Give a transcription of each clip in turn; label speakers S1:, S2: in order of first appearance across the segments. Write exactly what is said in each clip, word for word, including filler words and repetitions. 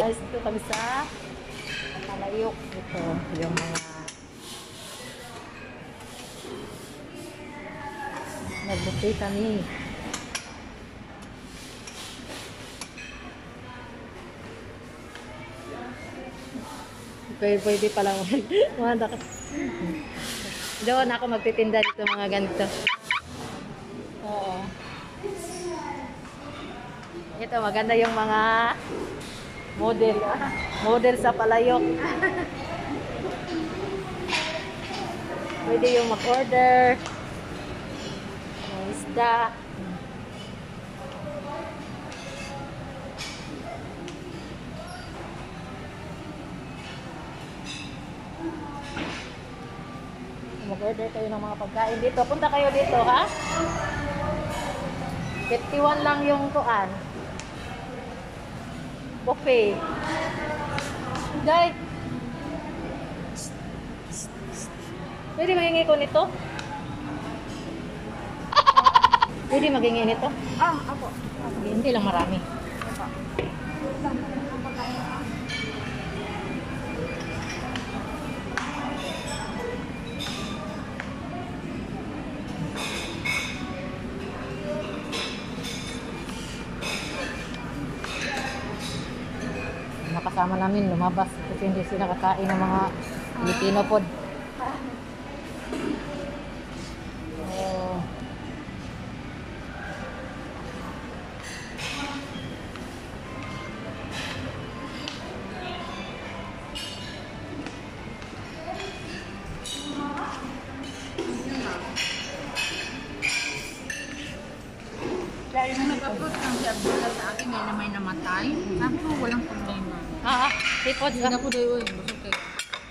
S1: guys, ito kami sa Malayok. Ito yung mga nagbuti kami. Pwede, pwede pala mga doon ako magtitinda dito mga ganito. Oo. Ito maganda yung mga model. Model sa palayok. Pwede yung mag-order. May isda. Mag-order kayo ng mga pagkain dito. Punta kayo dito, ha? fifty-one lang yung tuan. Buffet. Guys. Pwede magingi ko nito? Pwede magingi nito?
S2: Ah, ako.
S1: Hindi lang marami. Nakasama namin lumabas kasi hindi sila kakain ng mga Filipino food. Oh.
S2: Dahil na nag-upload ng si Abdullah sa akin, ngayon na may namatay. Sabi ko, walang problema.
S1: Ah, sipod
S2: Hindi
S1: ka.
S2: na po doon, busog kayo.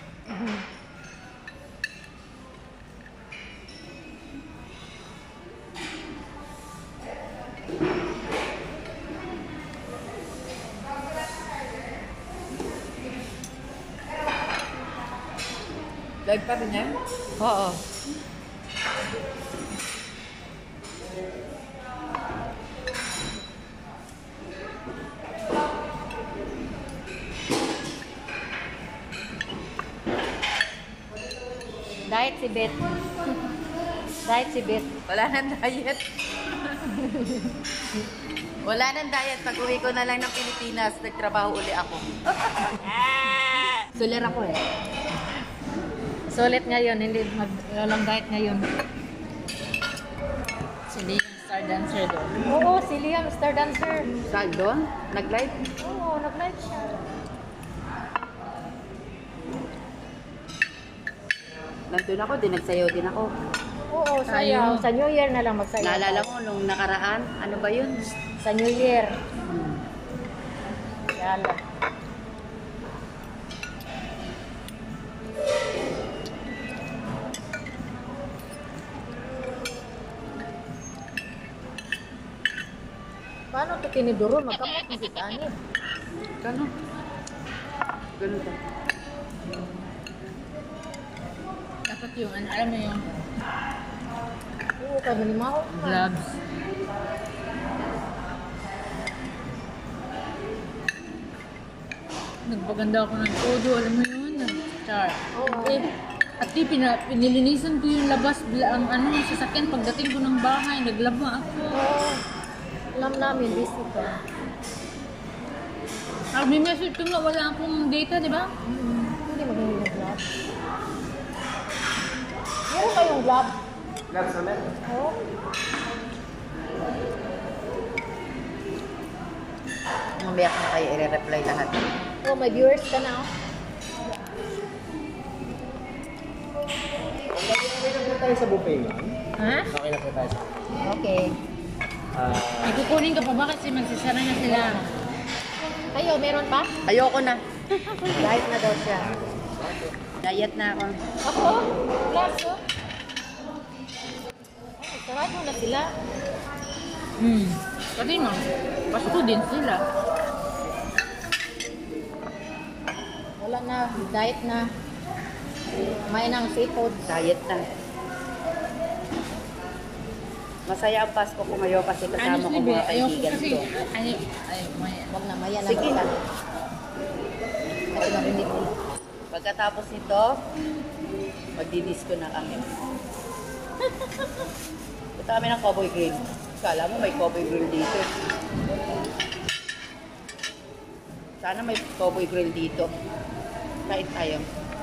S2: Live pa rin yan?
S1: Oo. Diet si Beth. Diet si Beth.
S2: Wala nang diet. Wala nang diet. Pag uwi ko na lang ng Pilipinas, nagtrabaho uli ako. Sulir ako eh.
S1: Sulit ngayon, hindi mag walang diet ngayon.
S2: Si Liam Star Dancer doon.
S1: Oo, si Liam Star Dancer.
S2: Saan doon? Nag-live?
S1: Oo, nag-live siya.
S2: Nandun ako, din nagsayaw din ako.
S1: Oo, sayaw. Sa New Year na lang magsayaw.
S2: Naalala mo nung nakaraan, ano ba yun?
S1: Sa New Year.
S2: Hmm.
S1: Yan lang. Paano ito tiniduro? Magkamot ng sitani.
S2: Gano'n? Gano'n to. Dapat yung, ano, alam mo yung
S1: Oo, kami ni Mao.
S2: gloves. Nagpaganda ako ng todo, alam mo yun? Char.
S1: Oo.
S2: Eh, at di, pina, pinilinisan ko yung labas, bla- ang ano, sasakyan, pagdating ko ng bahay, naglaba ako.
S1: Oo. Alam namin, busy ka.
S2: Ah, may message ko nga, wala akong data, di ba?
S1: Hmm. Hindi magiging yung vlog. Meron kayong vlog?
S3: Vlog sa men?
S1: Oo.
S2: Mamaya ko na kayo i-reply lahat.
S1: Oh, may viewers ka na, oh.
S3: Okay na po tayo sa buffet, ma'am.
S1: Ha?
S3: Okay na po tayo sa
S1: Okay.
S3: Ah,
S2: Ay, kukunin ka pa ba kasi magsisara na sila?
S1: Kayo, meron pa?
S2: Ayoko na.
S1: Diet na daw siya.
S2: Diet na ako.
S1: Ako? Plus, oh. Ay, sarado na sila.
S2: Hmm. Kasi no, Pasko din sila.
S1: Wala na, diet na. May ng seafood.
S2: Diet na. Masaya ang Pasko ko ngayon kasi kasama ko mga kaibigan ko.
S4: Ay, ay, may,
S1: Huwag na, maya na
S2: Sige.
S1: ka.
S4: Pagkatapos nito, magdi-disco na kami. Punta kami ng Cowboy Grill. Kala mo may Cowboy Grill dito. Sana may Cowboy Grill dito. Kain tayo.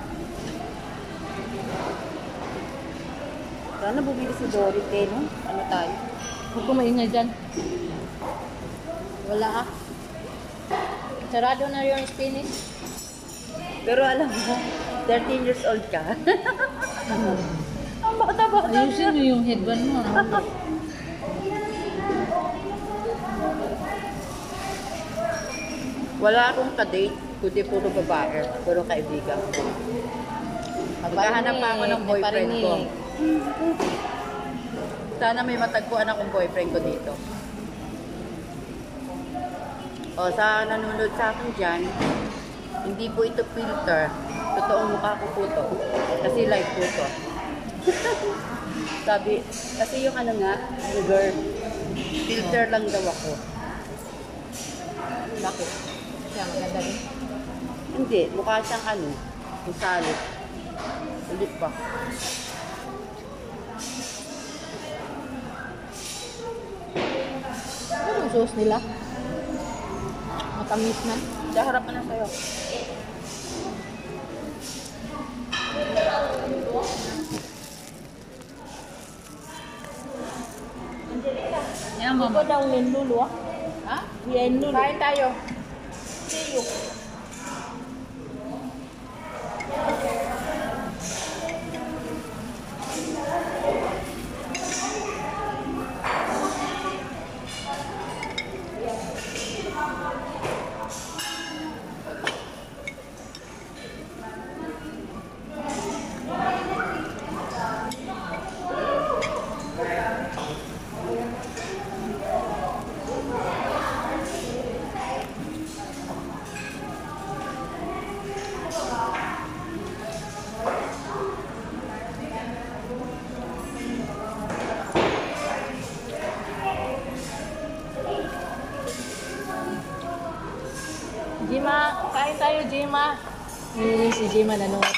S4: Sana bumili si Dorit eh, no? Ano tayo?
S1: Huwag ko maingay dyan. Wala ah. Sarado na yung Spanish.
S4: Pero alam mo, thirteen years old ka. Ang bata-bata
S2: Ayusin mo yung headband mo. ah.
S4: Wala akong ka-date, kundi puro babae, puro kaibigan. Maghahanap pa ako ng
S1: May
S4: boyfriend ko.
S1: parinig.
S4: Sana may matagpuan akong boyfriend ko dito. O, sa nanonood sa akin dyan, hindi po ito filter. Totoong mukha ko po to. Kasi live po to. Sabi, kasi yung ano nga, yung girl, filter lang daw ako.
S1: Bakit? Siya maganda rin.
S4: Hindi, mukha siyang ano, yung salot. Ulit pa.
S1: Ano yung sauce nila? Matamis na.
S4: Sa harapan na sa'yo.
S2: Yan,
S1: Ako
S2: mama.
S1: daw nilulu ah.
S4: Ha?
S1: Yan lulu. Kain tayo. See you. Jima, kain tayo Jima. Hindi si Jima nanood.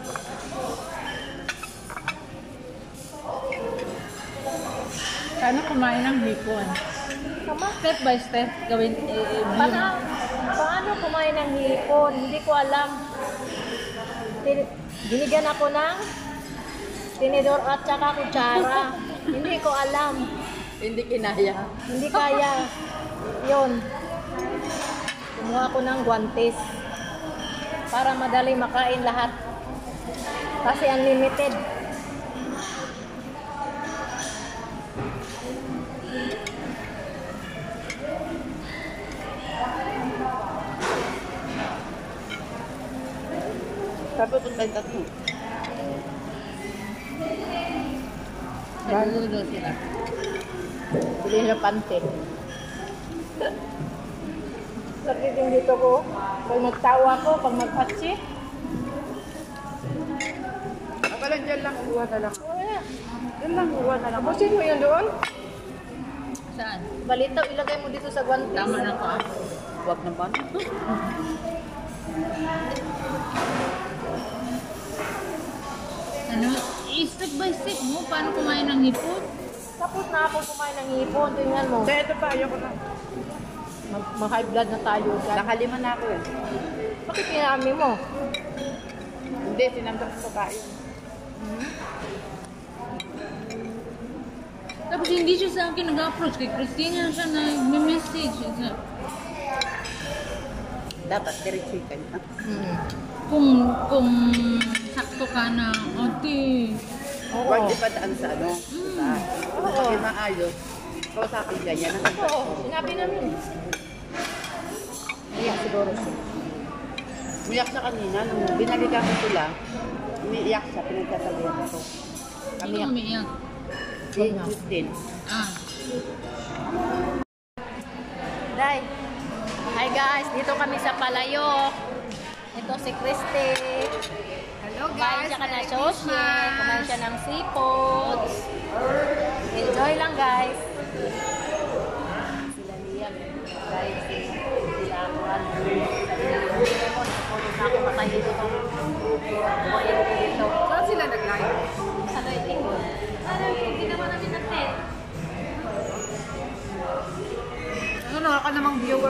S2: Sana kumain ng hipon.
S1: Tama.
S2: Step by step, gawin. Eh, eh,
S1: Paano, paano kumain ng hipon? Hindi ko alam. Tin- Binigyan ako ng tinidor at saka kutsara. Hindi ko alam.
S4: Hindi kinaya.
S1: Hindi kaya. Yun. Kumuha ako ng guantes. Para madali makain lahat. Kasi unlimited.
S4: Sabi ko tayo tatlo.
S2: Nagluluto sila.
S1: Bili na pantin. Sakit yung dito ko. Pag magtawa ko, pag magpatsi.
S4: Ako lang dyan lang, uwa na lang.
S1: Wala.
S4: Dyan lang, uwa na lang.
S1: Tapusin mo yun doon.
S2: Saan?
S1: Balitaw, ilagay mo dito sa guantes.
S2: Tama na ko ah.
S4: Huwag naman.
S2: Ano? I-step by step mo. Paano kumain ng hipon?
S1: Tapos na ako kumain ng hipon. Tingnan mo.
S4: Kaya ito pa, ayoko na.
S1: Mag- Ma-high blood na tayo dyan.
S4: Nakalima na ako eh.
S1: Bakit pinami mo?
S4: Hindi, sinandok ko pa yun.
S2: Tapos hindi siya sa akin nag-approach. Kay Christina siya nag-message.
S4: Dapat, diretso ka na.
S1: Hmm.
S2: Kung, kung sakto ka na, ate.
S1: Oo.
S4: Huwag ipadaan sa ano. Sa,
S1: Oo.
S4: Kasi maayos. Kausapin ka niya.
S1: Oo, sinabi namin. Ayan, siguro siya.
S4: Umiyak siya kanina. Nung binalikan ko sila, umiiyak siya. Pinagsasabihan ko.
S2: Sino umiiyak?
S4: Si Justin.
S2: Ah.
S1: Day. Hi guys, dito kami sa Palayok. Ito si Christy.
S4: Hello
S1: Kumain siya ka ng sushi. Kumain siya ng seafood. Enjoy lang guys. Sila Liam. Guys, sila ako. Sila Liam. Ako, nakapulog na ako makahilig.
S2: ka namang viewer.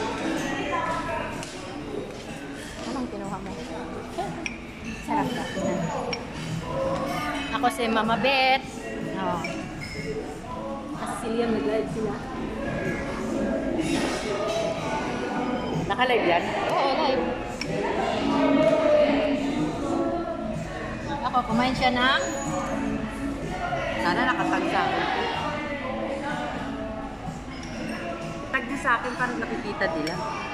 S1: Anong kinuha mo? Sarap ka. Ako si Mama Beth. Oh. Kasi si Liam nag-live sila.
S4: Naka-live yan?
S1: Oo, live. Ako, kumain siya ng
S4: Sana nakatag sa akin. Tag din sa akin para nakikita nila.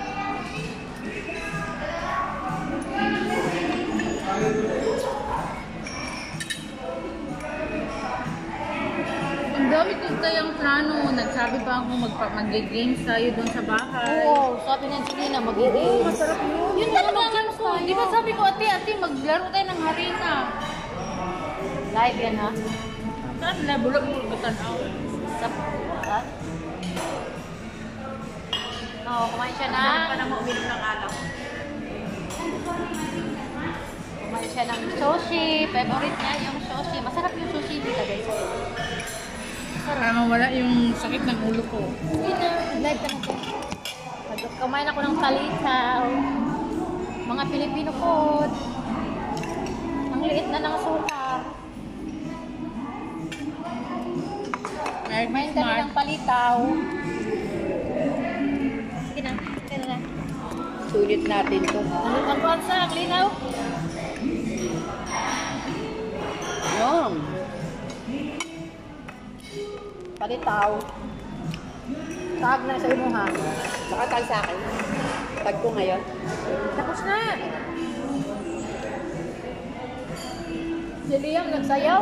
S2: Ang dami ko tayong plano. Nagsabi pa ako magpa mag-games tayo doon sa bahay.
S1: Oo, sabi na Selena, mag-i-games.
S2: Masarap yun. Yun talaga ang ano ko. Di ba sabi ko, ate, ate, maglaro tayo ng harina.
S1: Live yan, ha?
S2: Saan na, bulog-bulog ka tanaw.
S1: Sa... Ha? Oo, kumain siya ng...
S4: Saan pa naman uminom ng alak?
S1: Kumain siya ng sushi. Favorite niya yung sushi. Masarap yung sushi nila, guys.
S2: Para mawala yung sakit ng ulo ko.
S1: Hindi na, live ka na siya. Kumain ako ng palitaw. Mga Pilipino food. Ang liit na ng sukar.
S2: Very
S1: Kumain kami
S2: smart.
S1: ng palitaw. Sige na, sige na lang.
S4: Sulit natin to.
S1: Ano ang kwansa? Ang linaw?
S4: Yung.
S1: Palitaw. Tag na sa imo, ha?
S4: Nakatag sa akin. Tag ko ngayon.
S1: Tapos na. Si Liam nagsayaw.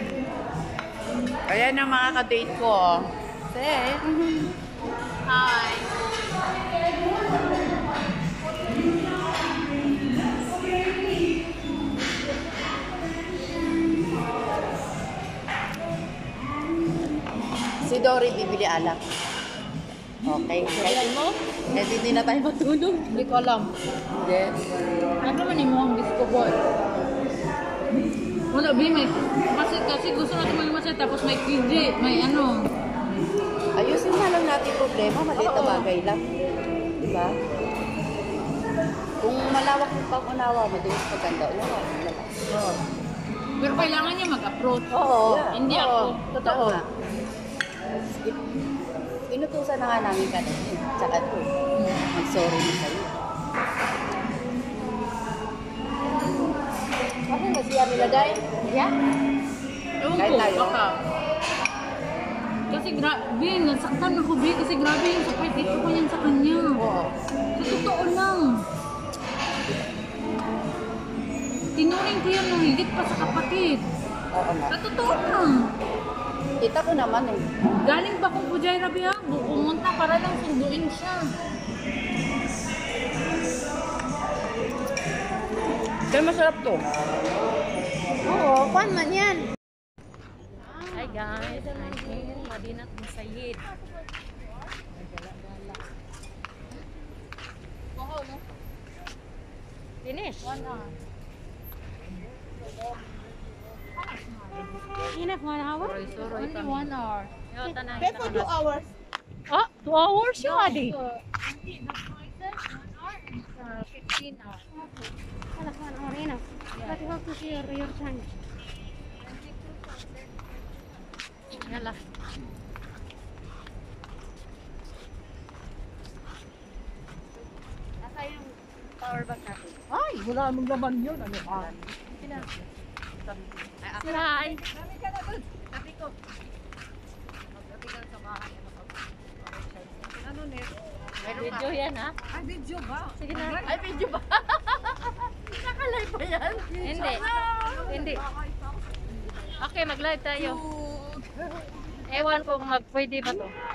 S4: Ayan ang mga ka-date ko. Oh.
S1: Say. Hi.
S4: Si Dory bibili alak. Okay.
S1: Kailan mo?
S4: Eh, hindi na tayo matulog.
S1: Hindi ko alam.
S4: Hindi.
S2: Ano naman yung mga disco ball? Wala, B, may... Kasi, kasi gusto natin malimasya, tapos may Q J, may ano.
S4: Ayusin na lang natin problema. Maliit na
S1: Oo.
S4: bagay lang. Diba? Kung malawak yung pag-unawa mo, doon sa paganda, unawa mo na lang.
S1: Oo.
S2: Pero kailangan niya mag-approach.
S1: Oo.
S2: Hindi
S1: Oo.
S2: ako.
S1: Totoo.
S4: Tama. Inutusan na nga namin kanina. Tsaka to. Mag-sorry na sa'yo.
S1: Ano na siya nila dahil? Yeah?
S2: Ewan
S4: Kahit
S2: ko,
S4: tayo.
S2: baka. Kasi grabe, nasaktan ako, B, kasi grabe yung sakripisyo ko yan sa kanya.
S4: Oo.
S2: Sa totoo lang. Tinuring ko yan ng higit pa sa kapatid.
S4: Oo nga.
S2: Sa totoo lang.
S4: Kita ko naman eh.
S2: Galing ba kung Pujay Rabiang? Pumunta para lang sunduin siya.
S4: Pero masarap to.
S1: Oo, kwan man yan. Hi guys, I'm in Madinat Musayid. Finish. One hour. Enough one hour?
S2: Only one hour.
S1: Pay for two hours. Oh, two hours yung adi.
S2: fifteen hours.
S5: Alas one hour enough. But you have to share your time.
S1: Yala.
S5: Nasa yung power bank natin.
S1: Ay, wala mong laman yun. Ano ka? Say hi.
S5: Sabi ko, magsabi ka sa bahay. Ano net?
S1: Video yan ha?
S5: Ay, video ba?
S1: Sige na.
S5: Ay, video ba? Nakalive ba yan?
S1: Hindi. Hindi. Okay, mag-live tayo. Ewan kung mag pwede ba to.